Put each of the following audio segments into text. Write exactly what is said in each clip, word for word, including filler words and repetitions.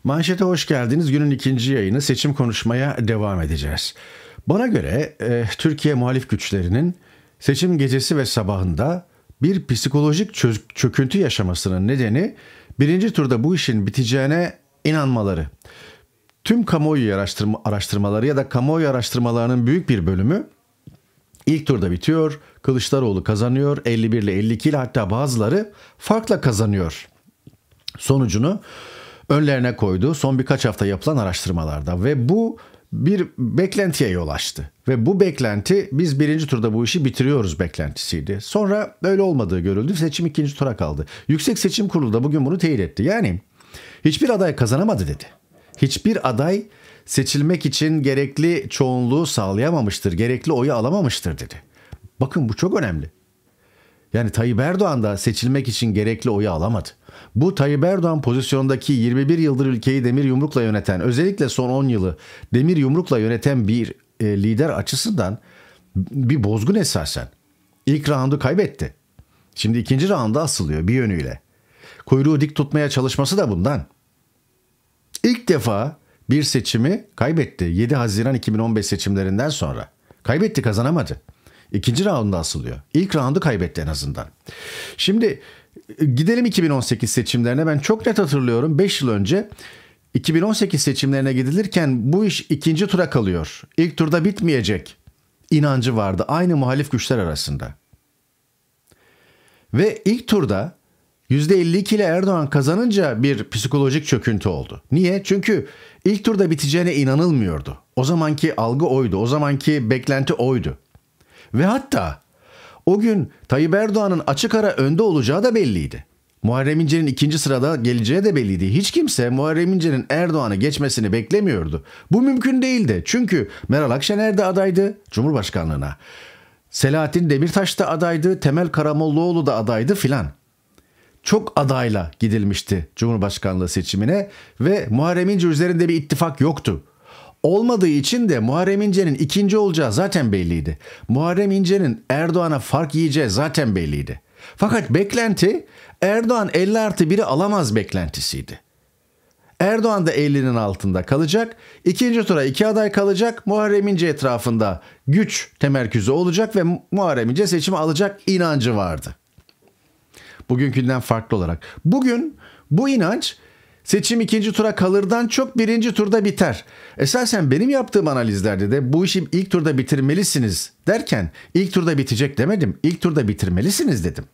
Manşete hoş geldiniz. Günün ikinci yayını seçim konuşmaya devam edeceğiz. Bana göre e, Türkiye muhalif güçlerinin seçim gecesi ve sabahında bir psikolojik çö- çöküntü yaşamasının nedeni birinci turda bu işin biteceğine inanmaları. Tüm kamuoyu araştırma, araştırmaları ya da kamuoyu araştırmalarının büyük bir bölümü ilk turda bitiyor. Kılıçdaroğlu kazanıyor elli bir ile elli iki ile, hatta bazıları farkla kazanıyor sonucunu önlerine koydu son birkaç hafta yapılan araştırmalarda ve bu bir beklentiye yol açtı. Ve bu beklenti biz birinci turda bu işi bitiriyoruz beklentisiydi. Sonra öyle olmadığı görüldü. Seçim ikinci tura kaldı. Yüksek Seçim Kurulu da bugün bunu teyit etti. Yani hiçbir aday kazanamadı dedi. Hiçbir aday seçilmek için gerekli çoğunluğu sağlayamamıştır, gerekli oyu alamamıştır dedi. Bakın bu çok önemli. Yani Tayyip Erdoğan da seçilmek için gerekli oyu alamadı. Bu Tayyip Erdoğan pozisyondaki yirmi bir yıldır ülkeyi demir yumrukla yöneten, özellikle son on yılı demir yumrukla yöneten bir e, lider açısından bir bozgun esasen. İlk raundu kaybetti. Şimdi ikinci raunda asılıyor bir yönüyle. Kuyruğu dik tutmaya çalışması da bundan. İlk defa bir seçimi kaybetti. yedi Haziran iki bin on beş seçimlerinden sonra. Kaybetti, kazanamadı. İkinci raunda asılıyor. İlk raundu kaybetti en azından. Şimdi gidelim iki bin on sekiz seçimlerine. Ben çok net hatırlıyorum. beş yıl önce iki bin on sekiz seçimlerine gidilirken bu iş ikinci tura kalıyor. İlk turda bitmeyecek inancı vardı aynı muhalif güçler arasında. Ve ilk turda yüzde elli iki ile Erdoğan kazanınca bir psikolojik çöküntü oldu. Niye? Çünkü ilk turda biteceğine inanılmıyordu. O zamanki algı oydu. O zamanki beklenti oydu. Ve hatta o gün Tayyip Erdoğan'ın açık ara önde olacağı da belliydi. Muharrem İnce'nin ikinci sırada geleceği de belliydi. Hiç kimse Muharrem İnce'nin Erdoğan'ı geçmesini beklemiyordu. Bu mümkün değildi. Çünkü Meral Akşener de adaydı Cumhurbaşkanlığına. Selahattin Demirtaş da adaydı, Temel Karamollaoğlu da adaydı filan. Çok adayla gidilmişti Cumhurbaşkanlığı seçimine ve Muharrem İnce üzerinde bir ittifak yoktu. Olmadığı için de Muharrem İnce'nin ikinci olacağı zaten belliydi. Muharrem İnce'nin Erdoğan'a fark yiyeceği zaten belliydi. Fakat beklenti Erdoğan elli artı biri alamaz beklentisiydi. Erdoğan da ellinin altında kalacak. İkinci tura iki aday kalacak. Muharrem İnce etrafında güç temerküzü olacak ve Muharrem İnce seçimi alacak inancı vardı. Bugünkünden farklı olarak. Bugün bu inanç seçim ikinci tura kalırdan çok birinci turda biter. Esasen benim yaptığım analizlerde de bu işi ilk turda bitirmelisiniz derken ilk turda bitecek demedim. İlk turda bitirmelisiniz dedim.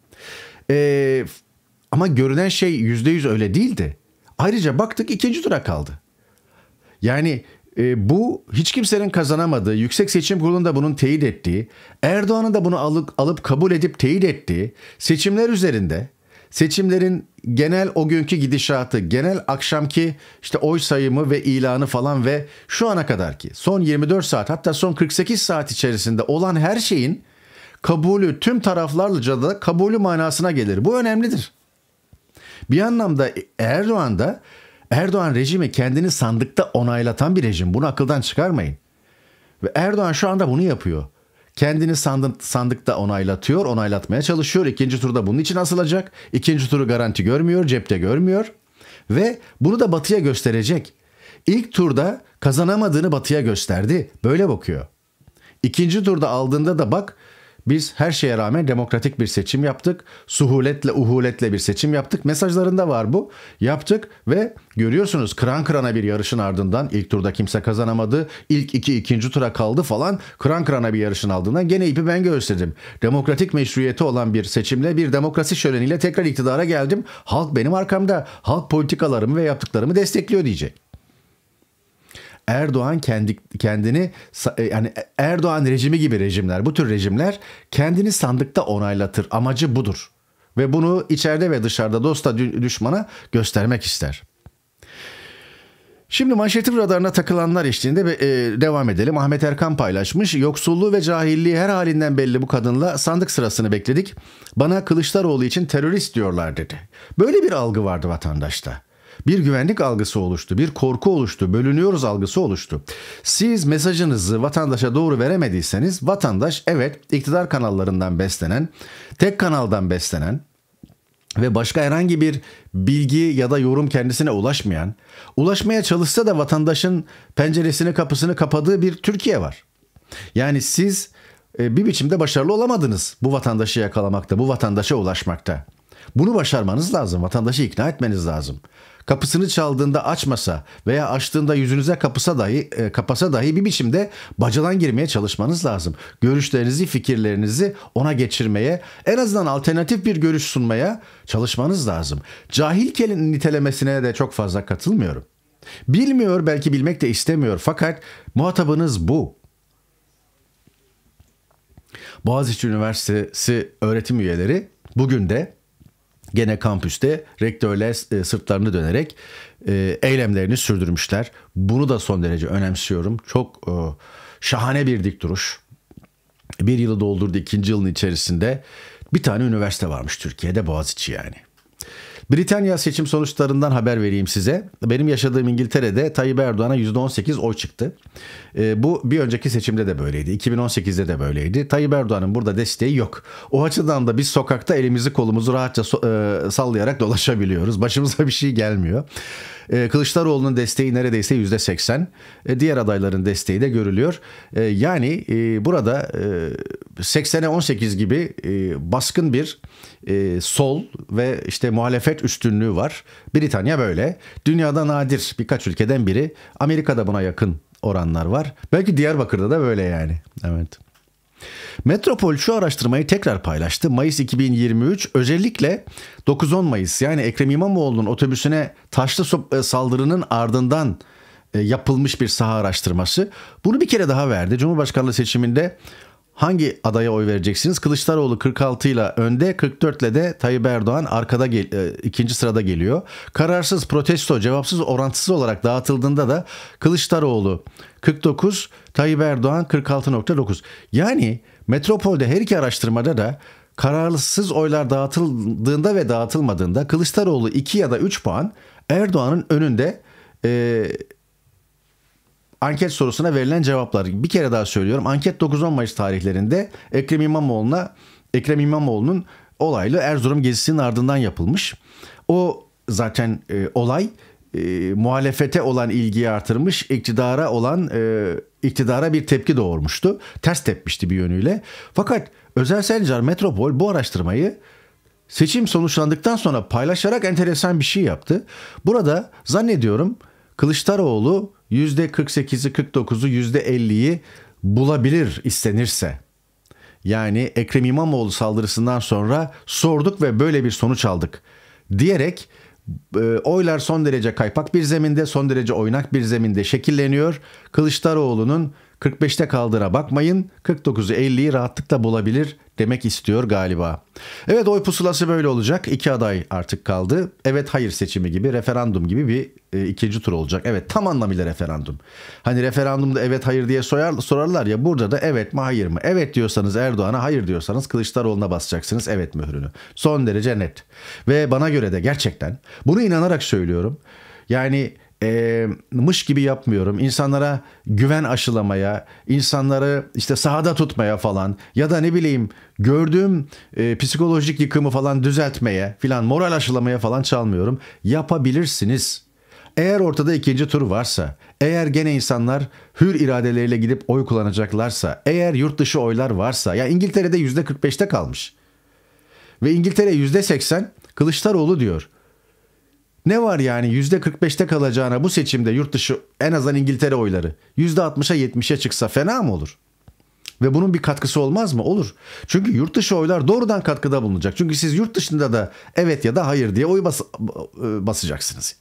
Ee, ama görünen şey yüzde yüz öyle değildi. Ayrıca baktık ikinci tura kaldı. Yani e, bu hiç kimsenin kazanamadığı, Yüksek Seçim Kurulu'nda bunun teyit ettiği, Erdoğan'ın da bunu alıp, alıp kabul edip teyit ettiği seçimler üzerinde, seçimlerin genel o günkü gidişatı, genel akşamki işte oy sayımı ve ilanı falan ve şu ana kadarki son yirmi dört saat, hatta son kırk sekiz saat içerisinde olan her şeyin kabulü tüm taraflarca da kabulü manasına gelir. Bu önemlidir. Bir anlamda Erdoğan da Erdoğan rejimi kendini sandıkta onaylatan bir rejim. Bunu akıldan çıkarmayın. Ve Erdoğan şu anda bunu yapıyor. Kendini sandık, sandıkta onaylatıyor, onaylatmaya çalışıyor. İkinci turda bunun için asılacak. İkinci turu garanti görmüyor, cepte görmüyor. Ve bunu da Batı'ya gösterecek. İlk turda kazanamadığını Batı'ya gösterdi. Böyle bakıyor. İkinci turda aldığında da bak, biz her şeye rağmen demokratik bir seçim yaptık. Suhuletle, uhuletle bir seçim yaptık. Mesajlarında var bu. Yaptık ve görüyorsunuz kıran kırana bir yarışın ardından ilk turda kimse kazanamadı. İlk iki ikinci tura kaldı falan. Kıran kırana bir yarışın ardından gene ipi ben gösterdim. Demokratik meşruiyeti olan bir seçimle, bir demokrasi şöleniyle tekrar iktidara geldim. Halk benim arkamda. Halk politikalarımı ve yaptıklarımı destekliyor diyecek. Erdoğan kendi kendini yani Erdoğan rejimi gibi rejimler, bu tür rejimler kendini sandıkta onaylatır. Amacı budur. Ve bunu içeride ve dışarıda, dosta düşmana göstermek ister. Şimdi manşetin radarına takılanlar eşliğinde e, devam edelim. Ahmet Erkan paylaşmış. Yoksulluğu ve cahilliği her halinden belli bu kadınla sandık sırasını bekledik. Bana Kılıçdaroğlu için terörist diyorlar dedi. Böyle bir algı vardı vatandaşta. Bir güvenlik algısı oluştu, bir korku oluştu, bölünüyoruz algısı oluştu. Siz mesajınızı vatandaşa doğru veremediyseniz vatandaş evet iktidar kanallarından beslenen, tek kanaldan beslenen, ve başka herhangi bir bilgi ya da yorum kendisine ulaşmayan, ulaşmaya çalışsa da vatandaşın penceresini kapısını kapadığı bir Türkiye var. Yani siz e, bir biçimde başarılı olamadınız bu vatandaşı yakalamakta, bu vatandaşa ulaşmakta. Bunu başarmanız lazım, vatandaşı ikna etmeniz lazım. Kapısını çaldığında açmasa veya açtığında yüzünüze kapısa dahi, e, kapasa dahi bir biçimde bacadan girmeye çalışmanız lazım. Görüşlerinizi, fikirlerinizi ona geçirmeye, en azından alternatif bir görüş sunmaya çalışmanız lazım. Cahil nitelemesine de çok fazla katılmıyorum. Bilmiyor, belki bilmek de istemiyor, fakat muhatabınız bu. Boğaziçi Üniversitesi öğretim üyeleri bugün de gene kampüste rektörle sırtlarını dönerek e, eylemlerini sürdürmüşler. Bunu da son derece önemsiyorum. Çok e, şahane bir dik duruş. Bir yılı doldurdu, ikinci yılın içerisinde bir tane üniversite varmış Türkiye'de, Boğaziçi yani. Britanya seçim sonuçlarından haber vereyim size. Benim yaşadığım İngiltere'de Tayyip Erdoğan'a yüzde on sekiz oy çıktı. E, bu bir önceki seçimde de böyleydi. iki bin on sekizde de böyleydi. Tayyip Erdoğan'ın burada desteği yok. O açıdan da biz sokakta elimizi kolumuzu rahatça so- e, sallayarak dolaşabiliyoruz. Başımıza bir şey gelmiyor. E, Kılıçdaroğlu'nun desteği neredeyse yüzde seksen. E, diğer adayların desteği de görülüyor. E, yani e, burada e, seksene on sekiz gibi e, baskın bir e, sol ve işte muhalefet üstünlüğü var. Britanya böyle. Dünyada nadir birkaç ülkeden biri. Amerika'da buna yakın oranlar var. Belki Diyarbakır'da da böyle yani. Evet. Metropol şu araştırmayı tekrar paylaştı. Mayıs iki bin yirmi üç, özellikle dokuz on Mayıs, yani Ekrem İmamoğlu'nun otobüsüne taşlı saldırının ardından yapılmış bir saha araştırması. Bunu bir kere daha verdi. Cumhurbaşkanlığı seçiminde hangi adaya oy vereceksiniz? Kılıçdaroğlu kırk altı ile önde, kırk dört ile de Tayyip Erdoğan arkada gel- ikinci sırada geliyor. Kararsız, protesto, cevapsız, orantısız olarak dağıtıldığında da Kılıçdaroğlu kırk dokuz, Tayyip Erdoğan kırk altı nokta dokuz. Yani Metropol'de her iki araştırmada da kararsız oylar dağıtıldığında ve dağıtılmadığında Kılıçdaroğlu iki ya da üç puan Erdoğan'ın önünde. E, Anket sorusuna verilen cevaplar. Bir kere daha söylüyorum. Anket dokuz on Mayıs tarihlerinde Ekrem İmamoğlu'na Ekrem İmamoğlu'nun olaylı Erzurum gezisinin ardından yapılmış. O zaten e, olay e, muhalefete olan ilgiyi artırmış, iktidara olan e, iktidara bir tepki doğurmuştu. Ters tepmişti bir yönüyle. Fakat Özel Sencar Metropol bu araştırmayı seçim sonuçlandıktan sonra paylaşarak enteresan bir şey yaptı. Burada zannediyorum Kılıçdaroğlu yüzde kırk sekizi, kırk dokuzu, yüzde elliyi bulabilir istenirse. Yani Ekrem İmamoğlu saldırısından sonra sorduk ve böyle bir sonuç aldık diyerek e, oylar son derece kaypak bir zeminde, son derece oynak bir zeminde şekilleniyor. Kılıçdaroğlu'nun kırk beşte kaldığına bakmayın, kırk dokuzu elliyi rahatlıkla bulabilir demek istiyor galiba. Evet, oy pusulası böyle olacak. İki aday artık kaldı. Evet hayır seçimi gibi, referandum gibi bir e, ikinci tur olacak. Evet, tam anlamıyla referandum. Hani referandumda evet hayır diye sorar, sorarlar ya, burada da evet mi hayır mı? Evet diyorsanız Erdoğan'a, hayır diyorsanız Kılıçdaroğlu'na basacaksınız evet mührünü. Son derece net. Ve bana göre de gerçekten bunu inanarak söylüyorum. Yani E, mış gibi yapmıyorum. İnsanlara güven aşılamaya, insanları işte sahada tutmaya falan ya da ne bileyim gördüğüm e, psikolojik yıkımı falan düzeltmeye filan, moral aşılamaya falan çalmıyorum. Yapabilirsiniz. Eğer ortada ikinci tur varsa, eğer gene insanlar hür iradeleriyle gidip oy kullanacaklarsa, eğer yurt dışı oylar varsa, ya İngiltere'de yüzde kırk beşte kalmış ve İngiltere yüzde seksen Kılıçdaroğlu diyor. Ne var yani yüzde kırk beşte kalacağına bu seçimde yurt dışı, en azından İngiltere oyları yüzde altmışa yetmişe çıksa fena mı olur? Ve bunun bir katkısı olmaz mı? Olur. Çünkü yurt dışı oylar doğrudan katkıda bulunacak. Çünkü siz yurt dışında da evet ya da hayır diye oy bas basacaksınız.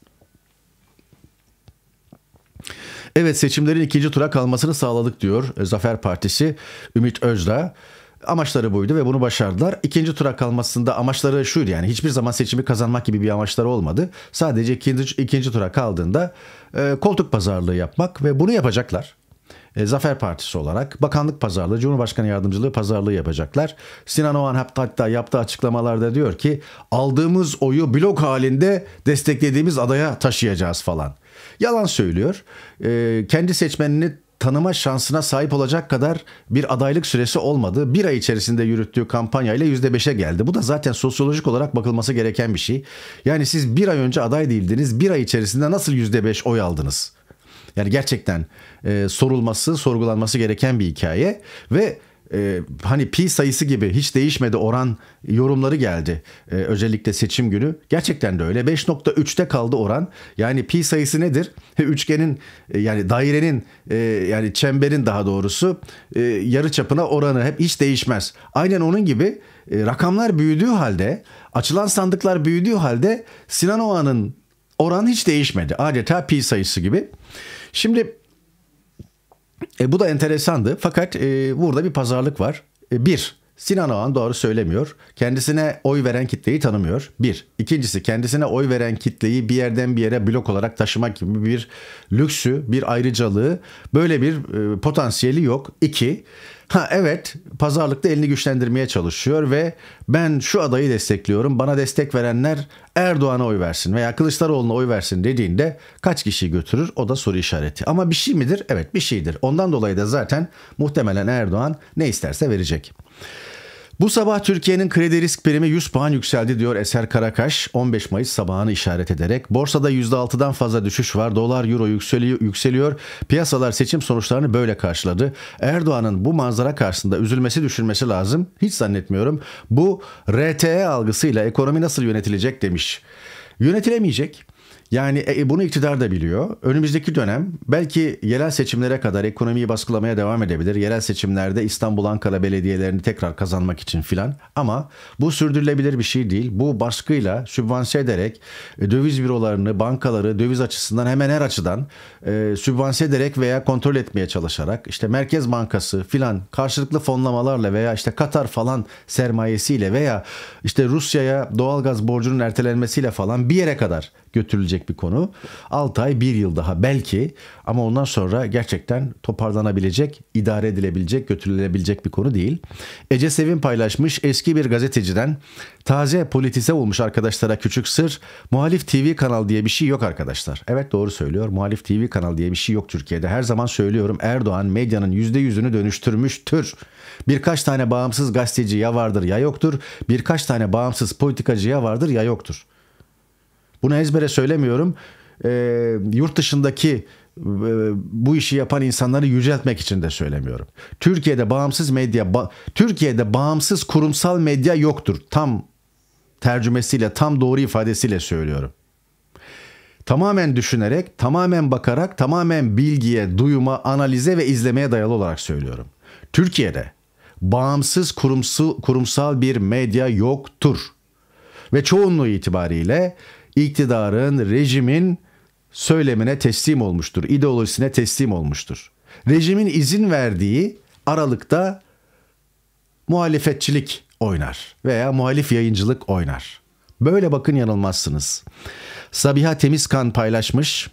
Evet, seçimlerin ikinci tura kalmasını sağladık diyor Zafer Partisi, Ümit Özdağ. Amaçları buydu ve bunu başardılar. İkinci tura kalmasında amaçları şuydu, yani hiçbir zaman seçimi kazanmak gibi bir amaçları olmadı. Sadece ikinci, ikinci tura kaldığında e, koltuk pazarlığı yapmak ve bunu yapacaklar. E, Zafer Partisi olarak bakanlık pazarlığı, Cumhurbaşkanı yardımcılığı pazarlığı yapacaklar. Sinan Oğan hatta yaptığı açıklamalarda diyor ki aldığımız oyu blok halinde desteklediğimiz adaya taşıyacağız falan. Yalan söylüyor. E, kendi seçmenini tanıma şansına sahip olacak kadar bir adaylık süresi olmadı. Bir ay içerisinde yürüttüğü kampanyayla yüzde beşe geldi. Bu da zaten sosyolojik olarak bakılması gereken bir şey. Yani siz bir ay önce aday değildiniz. Bir ay içerisinde nasıl yüzde beş oy aldınız? Yani gerçekten e, sorulması, sorgulanması gereken bir hikaye ve e, hani pi sayısı gibi hiç değişmedi oran yorumları geldi. E, özellikle seçim günü. Gerçekten de öyle. beş nokta üçte kaldı oran. Yani pi sayısı nedir? Üçgenin e, yani dairenin e, yani çemberin daha doğrusu e, yarıçapına oranı hep hiç değişmez. Aynen onun gibi e, rakamlar büyüdüğü halde, açılan sandıklar büyüdüğü halde Sinan Oğan'ın oran hiç değişmedi. Adeta pi sayısı gibi. Şimdi e, bu da enteresandı. Fakat e, burada bir pazarlık var. E, bir, Sinan Oğan doğru söylemiyor. Kendisine oy veren kitleyi tanımıyor. Bir. İkincisi, kendisine oy veren kitleyi bir yerden bir yere blok olarak taşımak gibi bir lüksü, bir ayrıcalığı, böyle bir e, potansiyeli yok. İki. Ha evet, pazarlıkta elini güçlendirmeye çalışıyor ve ben şu adayı destekliyorum, bana destek verenler Erdoğan'a oy versin veya Kılıçdaroğlu'na oy versin dediğinde kaç kişi götürür, o da soru işareti. Ama bir şey midir? Evet, bir şeydir. Ondan dolayı da zaten muhtemelen Erdoğan ne isterse verecek. Bu sabah Türkiye'nin kredi risk primi yüz puan yükseldi diyor Eser Karakaş, on beş Mayıs sabahını işaret ederek. Borsada yüzde altıdan fazla düşüş var. Dolar, euro yükseliyor, yükseliyor. Piyasalar seçim sonuçlarını böyle karşıladı. Erdoğan'ın bu manzara karşısında üzülmesi, düşürmesi lazım. Hiç zannetmiyorum. Bu R T E algısıyla ekonomi nasıl yönetilecek demiş. Yönetilemeyecek. Yani e, bunu iktidar da biliyor. Önümüzdeki dönem belki yerel seçimlere kadar ekonomiyi baskılamaya devam edebilir. Yerel seçimlerde İstanbul, Ankara belediyelerini tekrar kazanmak için filan. Ama bu sürdürülebilir bir şey değil. Bu baskıyla, sübvanse ederek e, döviz bürolarını, bankaları döviz açısından hemen her açıdan e, sübvanse ederek veya kontrol etmeye çalışarak, işte Merkez Bankası filan karşılıklı fonlamalarla veya işte Katar falan sermayesiyle veya işte Rusya'ya doğalgaz borcunun ertelenmesiyle falan bir yere kadar götürülecek bir konu. altı ay, bir yıl daha belki, ama ondan sonra gerçekten toparlanabilecek, idare edilebilecek, götürülebilecek bir konu değil. Ece Sevin paylaşmış, eski bir gazeteciden taze politize olmuş arkadaşlara küçük sır: muhalif T V kanal diye bir şey yok arkadaşlar. Evet, doğru söylüyor. Muhalif T V kanal diye bir şey yok Türkiye'de. Her zaman söylüyorum, Erdoğan medyanın yüzde yüzünü dönüştürmüştür. Birkaç tane bağımsız gazeteci ya vardır ya yoktur. Birkaç tane bağımsız politikacı ya vardır ya yoktur. Bunu ezbere söylemiyorum. E, yurt dışındaki e, bu işi yapan insanları yüceltmek için de söylemiyorum. Türkiye'de bağımsız medya, ba, Türkiye'de bağımsız kurumsal medya yoktur. Tam tercümesiyle, tam doğru ifadesiyle söylüyorum. Tamamen düşünerek, tamamen bakarak, tamamen bilgiye, duyuma, analize ve izlemeye dayalı olarak söylüyorum. Türkiye'de bağımsız kurumsal, kurumsal bir medya yoktur. Ve çoğunluğu itibariyle iktidarın, rejimin söylemine teslim olmuştur. İdeolojisine teslim olmuştur. Rejimin izin verdiği aralıkta muhalefetçilik oynar veya muhalif yayıncılık oynar. Böyle bakın, yanılmazsınız. Sabiha Temizkan paylaşmış.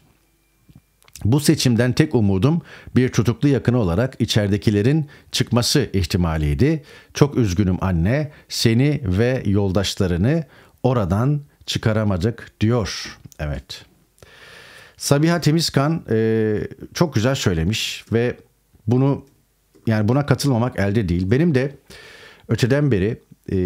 Bu seçimden tek umudum bir tutuklu yakını olarak içeridekilerin çıkması ihtimaliydi. Çok üzgünüm anne, seni ve yoldaşlarını oradan çıkaramadık diyor. Evet. Sabiha Temizkan e, çok güzel söylemiş ve bunu, yani buna katılmamak elde değil. Benim de öteden beri e,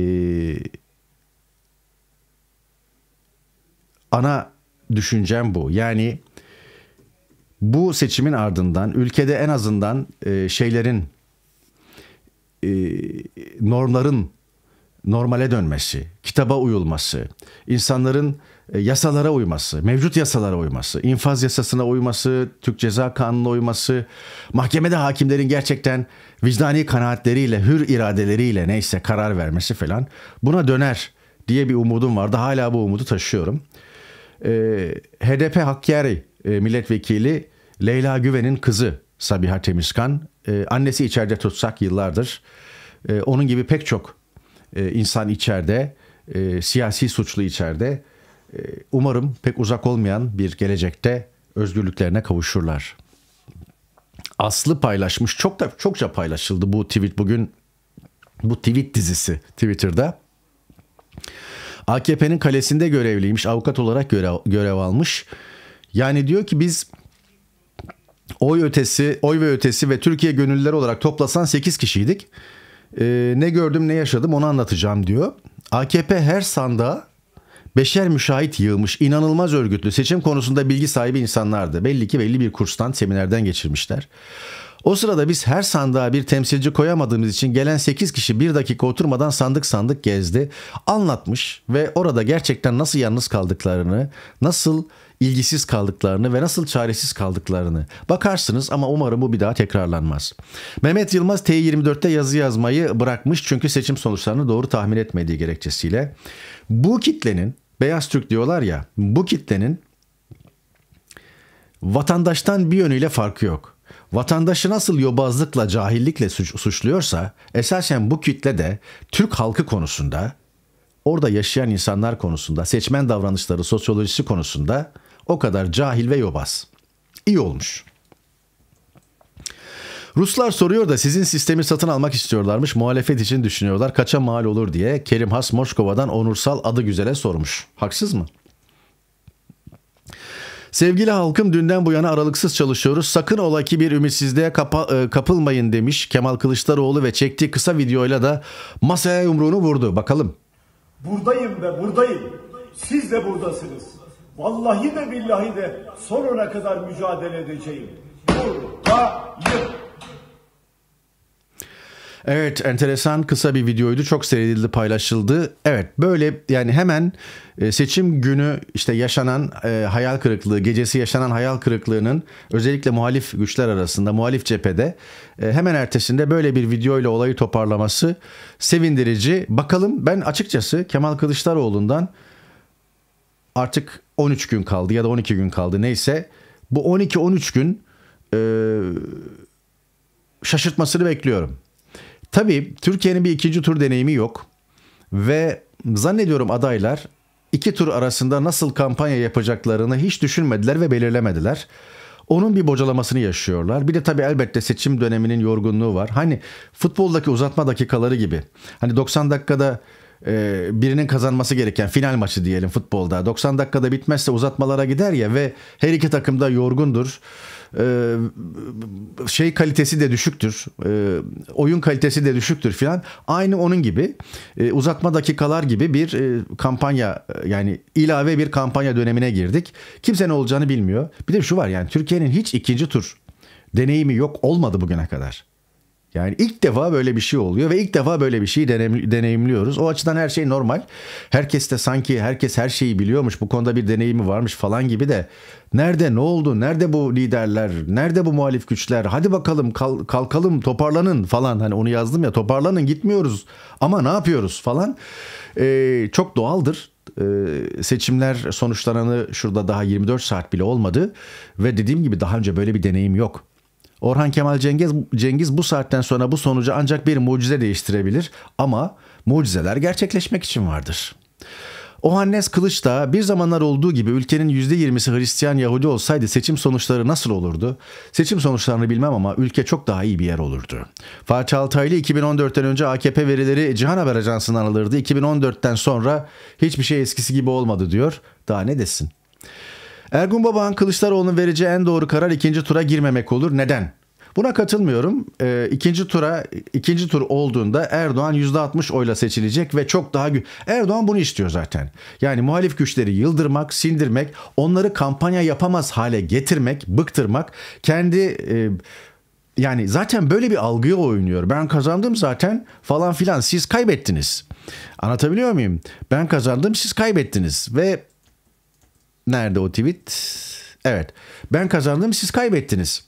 ana düşüncem bu. Yani bu seçimin ardından ülkede en azından e, şeylerin, e, normların normale dönmesi, kitaba uyulması, insanların e, yasalara uyması, mevcut yasalara uyması, infaz yasasına uyması, Türk Ceza Kanunu'na uyması, mahkemede hakimlerin gerçekten vicdani kanaatleriyle, hür iradeleriyle neyse karar vermesi falan, buna döner diye bir umudum vardı. Hala bu umudu taşıyorum. E, H D P Hakkari e, milletvekili Leyla Güven'in kızı Sabiha Temizkan, e, annesi içeride tutsak yıllardır. E, onun gibi pek çok e, insan içeride, e, siyasi suçlu içeride. E, umarım pek uzak olmayan bir gelecekte özgürlüklerine kavuşurlar. Aslı paylaşmış, çok da çokça paylaşıldı bu tweet bugün, bu tweet dizisi Twitter'da. A K P'nin kalesinde görevliymiş, avukat olarak görev, görev almış. Yani diyor ki biz oy ötesi, oy ve ötesi ve Türkiye gönüllüleri olarak toplasan sekiz kişiydik. Ee, ne gördüm ne yaşadım onu anlatacağım diyor. A K P her sandığa beşer müşahit yığmış, inanılmaz örgütlü, seçim konusunda bilgi sahibi insanlardı. Belli ki belli bir kurstan, seminerden geçirmişler. O sırada biz her sandığa bir temsilci koyamadığımız için gelen sekiz kişi bir dakika oturmadan sandık sandık gezdi. Anlatmış ve orada gerçekten nasıl yalnız kaldıklarını, nasıl ilgisiz kaldıklarını ve nasıl çaresiz kaldıklarını bakarsınız ama umarım bu bir daha tekrarlanmaz. Mehmet Yılmaz T yirmi dörtte yazı yazmayı bırakmış çünkü seçim sonuçlarını doğru tahmin etmediği gerekçesiyle. Bu kitlenin, Beyaz Türk diyorlar ya, bu kitlenin vatandaştan bir yönüyle farkı yok. Vatandaşı nasıl yobazlıkla, cahillikle suç, suçluyorsa esasen bu kitle de Türk halkı konusunda, orada yaşayan insanlar konusunda, seçmen davranışları, sosyolojisi konusunda o kadar cahil ve yobaz. İyi olmuş. Ruslar soruyor da sizin sistemi satın almak istiyorlarmış, muhalefet için düşünüyorlar, kaça mal olur diye Kerim Has Moşkova'dan Onursal adı güzele sormuş. Haksız mı? Sevgili halkım, dünden bu yana aralıksız çalışıyoruz. Sakın ola ki bir ümitsizliğe kapa- kapılmayın demiş Kemal Kılıçdaroğlu ve çektiği kısa videoyla da masaya yumruğunu vurdu. Bakalım. Buradayım ve buradayım. Siz de buradasınız. Vallahi de billahi de sonuna kadar mücadele edeceğim. Buradayım. Evet, enteresan kısa bir videoydu. Çok seyredildi, paylaşıldı. Evet, böyle yani hemen seçim günü işte yaşanan e, hayal kırıklığı, gecesi yaşanan hayal kırıklığının özellikle muhalif güçler arasında, muhalif cephede e, hemen ertesinde böyle bir videoyla olayı toparlaması sevindirici. Bakalım, ben açıkçası Kemal Kılıçdaroğlu'ndan artık on üç gün kaldı ya da on iki gün kaldı neyse, bu on iki on üç gün e, şaşırtmasını bekliyorum. Tabii Türkiye'nin bir ikinci tur deneyimi yok ve zannediyorum adaylar iki tur arasında nasıl kampanya yapacaklarını hiç düşünmediler ve belirlemediler. Onun bir bocalamasını yaşıyorlar. Bir de tabii elbette seçim döneminin yorgunluğu var. Hani futboldaki uzatma dakikaları gibi. Hani doksan dakikada e, birinin kazanması gereken final maçı diyelim futbolda. doksan dakikada bitmezse uzatmalara gider ya ve her iki takım da yorgundur. Ee, şey kalitesi de düşüktür, ee, oyun kalitesi de düşüktür filan. Aynı onun gibi e, uzatma dakikalar gibi bir e, kampanya, yani ilave bir kampanya dönemine girdik. Kimse ne olacağını bilmiyor. Bir de şu var, yani Türkiye'nin hiç ikinci tur deneyimi yok, olmadı bugüne kadar. Yani ilk defa böyle bir şey oluyor ve ilk defa böyle bir şeyi deneyimliyoruz. O açıdan her şey normal. Herkes de sanki herkes her şeyi biliyormuş, bu konuda bir deneyimi varmış falan gibi de nerede, ne oldu, nerede bu liderler, nerede bu muhalif güçler, hadi bakalım kal- kalkalım toparlanın falan, hani onu yazdım ya, toparlanın gitmiyoruz ama ne yapıyoruz falan. Ee, çok doğaldır. Ee, seçimler sonuçlananı şurada daha yirmi dört saat bile olmadı ve dediğim gibi daha önce böyle bir deneyim yok. Orhan Kemal Cengiz, Cengiz bu saatten sonra bu sonucu ancak bir mucize değiştirebilir ama mucizeler gerçekleşmek için vardır. Ohannes Kılıç da bir zamanlar olduğu gibi ülkenin yüzde yirmisi Hristiyan Yahudi olsaydı seçim sonuçları nasıl olurdu? Seçim sonuçlarını bilmem ama ülke çok daha iyi bir yer olurdu. Fatih Altaylı iki bin on dörtten önce A K P verileri Cihan Haber Ajansı'ndan alırdı. iki bin on dörtten sonra hiçbir şey eskisi gibi olmadı diyor. Daha ne desin? Ergun Baba'nın Kılıçdaroğlu'nun vereceği en doğru karar ikinci tura girmemek olur. Neden? Buna katılmıyorum. E, ikinci tura ikinci tur olduğunda Erdoğan yüzde altmış oyla seçilecek ve çok daha Erdoğan bunu istiyor zaten. Yani muhalif güçleri yıldırmak, sindirmek, onları kampanya yapamaz hale getirmek, bıktırmak, kendi e, yani zaten böyle bir algıya oynuyor. Ben kazandım zaten falan filan, siz kaybettiniz. Anlatabiliyor muyum? Ben kazandım, siz kaybettiniz ve nerede o tweet? Evet. Ben kazandım, siz kaybettiniz.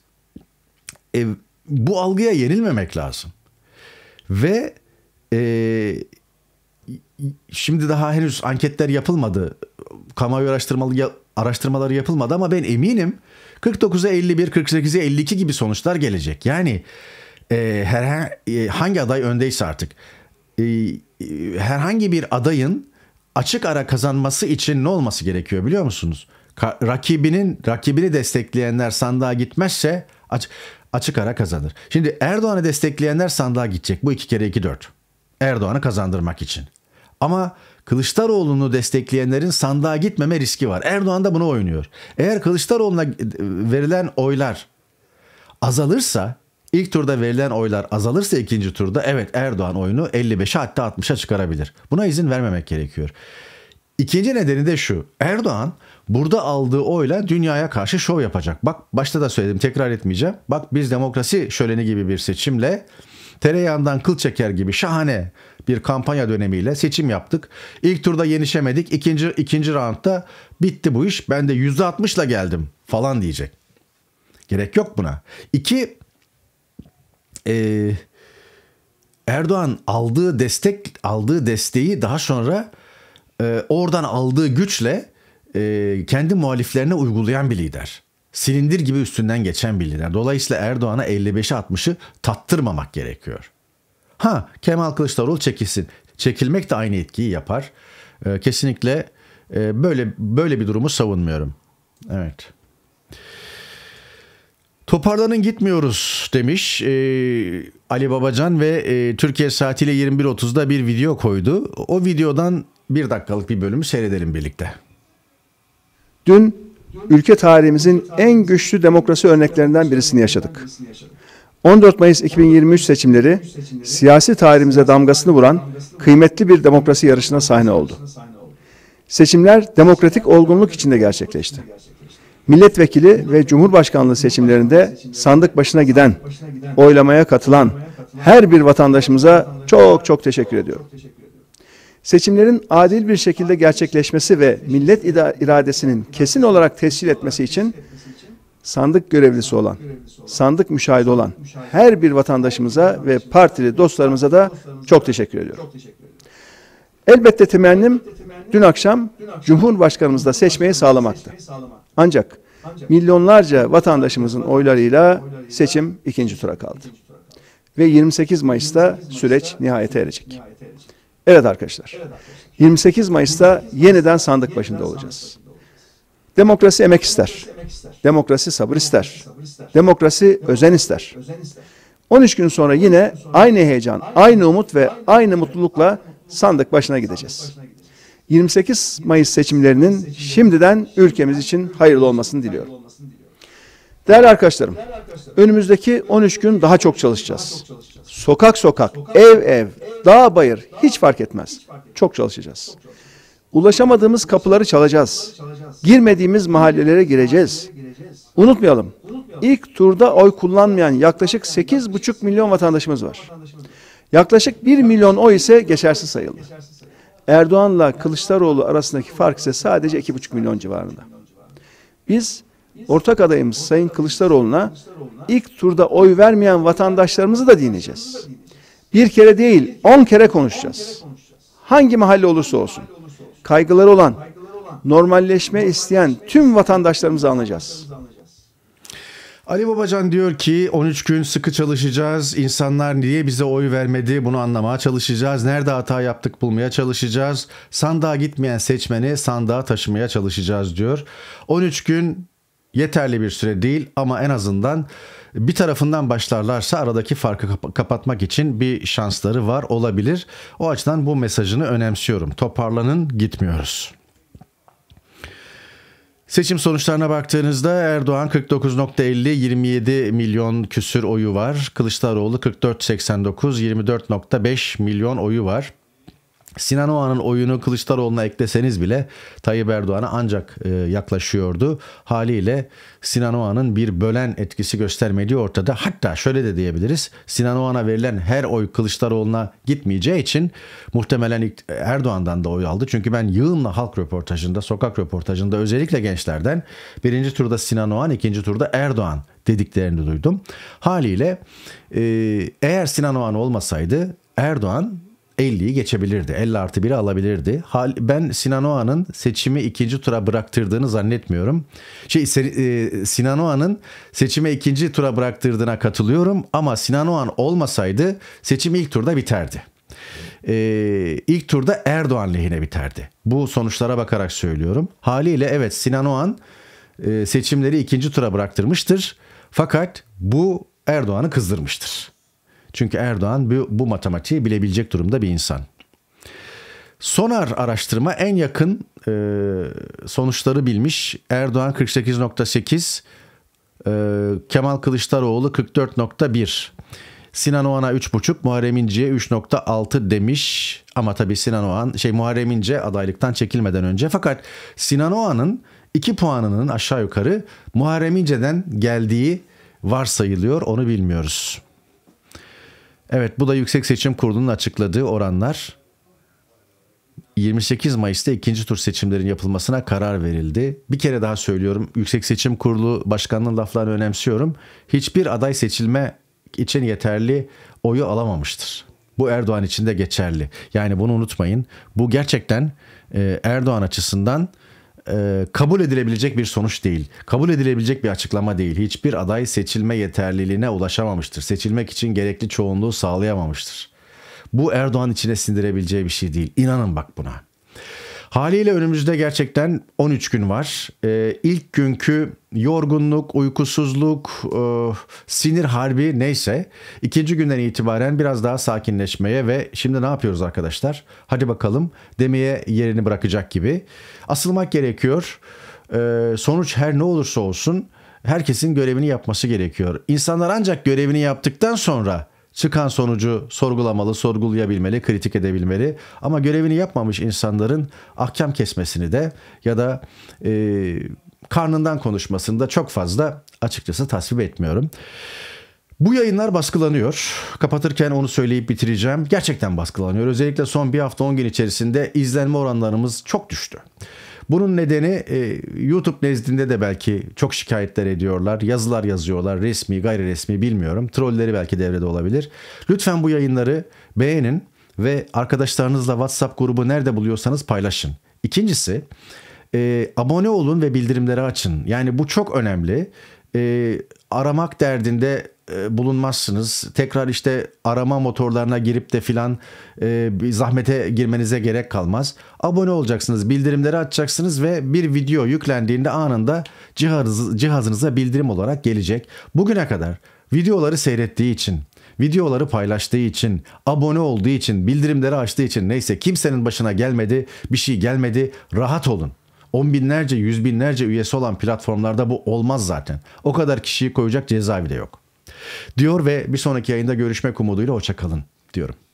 E, bu algıya yenilmemek lazım. Ve e, şimdi daha henüz anketler yapılmadı. Kamuoyu araştırmalı, araştırmaları yapılmadı ama ben eminim kırk dokuza elli bir, kırk sekize elli iki gibi sonuçlar gelecek. Yani e, her, e, hangi aday öndeyse artık e, herhangi bir adayın açık ara kazanması için ne olması gerekiyor biliyor musunuz? Ka- rakibinin rakibini destekleyenler sandığa gitmezse aç, açık ara kazanır. Şimdi Erdoğan'ı destekleyenler sandığa gidecek. Bu iki kere iki dört. Erdoğan'ı kazandırmak için. Ama Kılıçdaroğlu'nu destekleyenlerin sandığa gitmeme riski var. Erdoğan da bunu oynuyor. Eğer Kılıçdaroğlu'na verilen oylar azalırsa, ilk turda verilen oylar azalırsa ikinci turda evet Erdoğan oyunu elli beşe hatta altmışa çıkarabilir. Buna izin vermemek gerekiyor. İkinci nedeni de şu. Erdoğan burada aldığı oyla dünyaya karşı şov yapacak. Bak başta da söyledim, tekrar etmeyeceğim. Bak biz demokrasi şöleni gibi bir seçimle, tereyağından kıl çeker gibi şahane bir kampanya dönemiyle seçim yaptık. İlk turda yenişemedik. İkinci, ikinci roundda bitti bu iş. Ben de yüzde altmışla geldim falan diyecek. Gerek yok buna. İki, e, Erdoğan aldığı destek, aldığı desteği daha sonra e, oradan aldığı güçle e, kendi muhaliflerine uygulayan bir lider. Silindir gibi üstünden geçen bir lider. Dolayısıyla Erdoğan'a elli beşe altmışı tattırmamak gerekiyor. Ha, Kemal Kılıçdaroğlu çekilsin. Çekilmek de aynı etkiyi yapar. E, kesinlikle e, böyle böyle bir durumu savunmuyorum. Evet. Toparlanın gitmiyoruz demiş e, Ali Babacan ve e, Türkiye saatiyle yirmi bir otuzda bir video koydu. O videodan bir dakikalık bir bölümü seyredelim birlikte. Dün ülke tarihimizin en güçlü demokrasi örneklerinden birisini yaşadık. on dört Mayıs iki bin yirmi üç seçimleri siyasi tarihimize damgasını vuran kıymetli bir demokrasi yarışına sahne oldu. Seçimler demokratik olgunluk içinde gerçekleşti. Milletvekili ve Cumhurbaşkanlığı seçimlerinde sandık başına giden, oylamaya katılan her bir vatandaşımıza çok çok teşekkür ediyorum. Seçimlerin adil bir şekilde gerçekleşmesi ve millet iradesinin kesin olarak tescil etmesi için sandık görevlisi olan, sandık müşahidi olan her bir vatandaşımıza ve partili dostlarımıza da çok teşekkür ediyorum. Elbette temennim dün akşam Cumhurbaşkanımızı da seçmeyi sağlamaktı. Ancak milyonlarca vatandaşımızın oylarıyla seçim ikinci tura kaldı. Ve yirmi sekiz Mayıs'ta süreç nihayete erecek. Evet arkadaşlar, yirmi sekiz Mayıs'ta yeniden sandık başında olacağız. Demokrasi emek ister. Demokrasi sabır ister. Demokrasi özen ister. on üç gün sonra yine aynı heyecan, aynı umut ve aynı mutlulukla sandık başına gideceğiz. yirmi sekiz Mayıs seçimlerinin şimdiden ülkemiz için hayırlı olmasını diliyorum. Değerli arkadaşlarım, önümüzdeki on üç gün daha çok çalışacağız. Sokak sokak, ev ev, dağ bayır hiç fark etmez. Çok çalışacağız. Ulaşamadığımız kapıları çalacağız. Girmediğimiz mahallelere gireceğiz. Unutmayalım, ilk turda oy kullanmayan yaklaşık sekiz buçuk milyon vatandaşımız var. Yaklaşık bir milyon oy ise geçersiz sayıldı. Erdoğan'la Kılıçdaroğlu arasındaki fark ise sadece iki buçuk milyon civarında. Biz ortak adayımız Sayın Kılıçdaroğlu'na ilk turda oy vermeyen vatandaşlarımızı da dinleyeceğiz. Bir kere değil, on kere konuşacağız. Hangi mahalle olursa olsun, kaygıları olan, normalleşme isteyen tüm vatandaşlarımızı anlayacağız. Ali Babacan diyor ki on üç gün sıkı çalışacağız. İnsanlar niye bize oy vermedi bunu anlamaya çalışacağız. Nerede hata yaptık bulmaya çalışacağız. Sandığa gitmeyen seçmeni sandığa taşımaya çalışacağız diyor. on üç gün yeterli bir süre değil ama en azından bir tarafından başlarlarsa aradaki farkı kap- kapatmak için bir şansları var olabilir. O açıdan bu mesajını önemsiyorum. Toparlanın gitmiyoruz. Seçim sonuçlarına baktığınızda Erdoğan kırk dokuz nokta elli, yirmi yedi milyon küsür oyu var. Kılıçdaroğlu kırk dört nokta seksen dokuz, yirmi dört nokta beş milyon oyu var. Sinan Oğan'ın oyunu Kılıçdaroğlu'na ekleseniz bile Tayyip Erdoğan'a ancak e, yaklaşıyordu. Haliyle Sinan Oğan'ın bir bölen etkisi göstermediği ortada. Hatta şöyle de diyebiliriz. Sinan Oğan'a verilen her oy Kılıçdaroğlu'na gitmeyeceği için muhtemelen Erdoğan'dan da oy aldı. Çünkü ben yığınla halk röportajında, sokak röportajında özellikle gençlerden birinci turda Sinan Oğan, ikinci turda Erdoğan dediklerini duydum. Haliyle e, eğer Sinan Oğan olmasaydı Erdoğan elliyi geçebilirdi. elli artı biri alabilirdi. Ben Sinan Oğan'ın seçimi ikinci tura bıraktırdığını zannetmiyorum. Şey, Sinan Oğan'ın seçimi ikinci tura bıraktırdığına katılıyorum ama Sinan Oğan olmasaydı seçim ilk turda biterdi. Ee, ilk turda Erdoğan lehine biterdi. Bu sonuçlara bakarak söylüyorum. Haliyle evet Sinan Oğan e, seçimleri ikinci tura bıraktırmıştır. Fakat bu Erdoğan'ı kızdırmıştır. Çünkü Erdoğan bu, bu matematiği bilebilecek durumda bir insan. Sonar araştırma en yakın e, sonuçları bilmiş. Erdoğan kırk sekiz nokta sekiz, Ee, Kemal Kılıçdaroğlu kırk dört nokta bir. Sinan Oğan'a üç buçuk, Muharrem İnce'ye üç nokta altı demiş. Ama tabii Sinan Oğan, şey Muharrem İnce adaylıktan çekilmeden önce. Fakat Sinan Oğan'ın iki puanının aşağı yukarı Muharrem İnce'den geldiği varsayılıyor. Onu bilmiyoruz. Evet, bu da Yüksek Seçim Kurulu'nun açıkladığı oranlar. yirmi sekiz Mayıs'ta ikinci tur seçimlerin yapılmasına karar verildi. Bir kere daha söylüyorum, Yüksek Seçim Kurulu Başkanı'nın laflarını önemsiyorum. Hiçbir aday seçilme için yeterli oyu alamamıştır. Bu Erdoğan için de geçerli. Yani bunu unutmayın. Bu gerçekten e, Erdoğan açısından e, kabul edilebilecek bir sonuç değil. Kabul edilebilecek bir açıklama değil. Hiçbir aday seçilme yeterliliğine ulaşamamıştır. Seçilmek için gerekli çoğunluğu sağlayamamıştır. Bu Erdoğan içine sindirebileceği bir şey değil. İnanın bak buna. Haliyle önümüzde gerçekten on üç gün var. Ee, ilk günkü yorgunluk, uykusuzluk, e, sinir harbi neyse ikinci günden itibaren biraz daha sakinleşmeye ve şimdi ne yapıyoruz arkadaşlar? Hadi bakalım demeye yerini bırakacak gibi. Asılmak gerekiyor. Ee, sonuç her ne olursa olsun herkesin görevini yapması gerekiyor. İnsanlar ancak görevini yaptıktan sonra çıkan sonucu sorgulamalı, sorgulayabilmeli, kritik edebilmeli. Ama görevini yapmamış insanların ahkam kesmesini de ya da e, karnından konuşmasını da çok fazla açıkçası tasvip etmiyorum. Bu yayınlar baskılanıyor. Kapatırken onu söyleyip bitireceğim. Gerçekten baskılanıyor. Özellikle son bir hafta on gün içerisinde izlenme oranlarımız çok düştü. Bunun nedeni e, YouTube nezdinde de belki çok şikayetler ediyorlar. Yazılar yazıyorlar. Resmi, gayri resmi bilmiyorum. Trolleri belki devrede olabilir. Lütfen bu yayınları beğenin ve arkadaşlarınızla WhatsApp grubu nerede buluyorsanız paylaşın. İkincisi e, abone olun ve bildirimleri açın. Yani bu çok önemli. E, aramak derdinde e, bulunmazsınız. Tekrar işte arama motorlarına girip de filan e, zahmete girmenize gerek kalmaz. Abone olacaksınız, bildirimleri açacaksınız ve bir video yüklendiğinde anında cihaz, cihazınıza bildirim olarak gelecek. Bugüne kadar videoları seyrettiği için, videoları paylaştığı için, abone olduğu için, bildirimleri açtığı için neyse kimsenin başına gelmedi, bir şey gelmedi. Rahat olun. On binlerce, yüz binlerce üyesi olan platformlarda bu olmaz zaten. O kadar kişiyi koyacak cezaevi de yok. Diyor ve bir sonraki yayında görüşmek umuduyla hoşça kalın diyorum.